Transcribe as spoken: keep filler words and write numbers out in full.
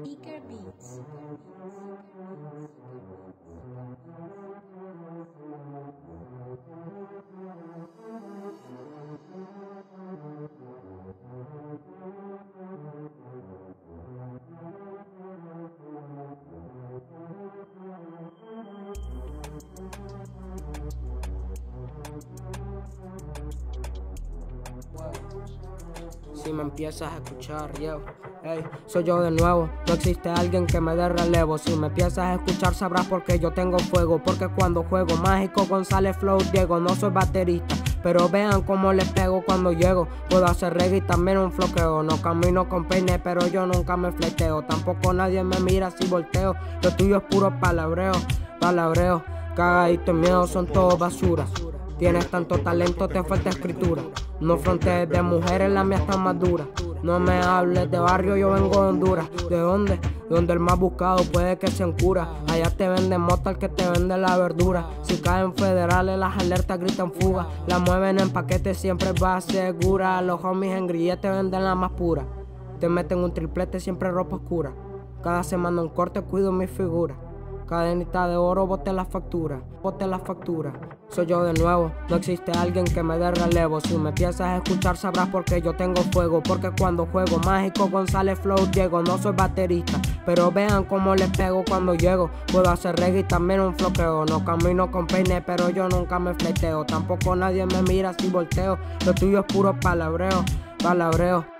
Speaker Beats. Si me empiezas a escuchar, yo, hey, soy yo de nuevo. No existe alguien que me dé relevo. Si me empiezas a escuchar sabrás porque yo tengo fuego. Porque cuando juego mágico González Flow Diego. No soy baterista, pero vean cómo les pego cuando llego. Puedo hacer reggae y también un floqueo. No camino con peine, pero yo nunca me fleteo. Tampoco nadie me mira si volteo. Lo tuyo es puro palabreo, palabreo. Cagadito y miedo son todo basura. Tienes tanto talento, te falta escritura. No frontees de mujeres, la mía está más dura. No me hables de barrio, yo vengo de Honduras. ¿De dónde? De donde el más buscado puede que se encura. Allá te venden mota, el que te vende la verdura. Si caen federales, las alertas gritan fuga. La mueven en paquete, siempre va segura. Los homies en grillete venden la más pura. Te meten un triplete, siempre ropa oscura. Cada semana un corte, cuido mi figura. Cadenita de oro, bote la factura, bote la factura. Soy yo de nuevo, no existe alguien que me dé relevo. Si me empiezas a escuchar sabrás porque yo tengo fuego. Porque cuando juego mágico González Flow Diego. No soy baterista, pero vean cómo les pego cuando llego. Puedo hacer reggae y también un floqueo. No camino con peine, pero yo nunca me fleteo. Tampoco nadie me mira si volteo. Lo tuyo es puro palabreo, palabreo.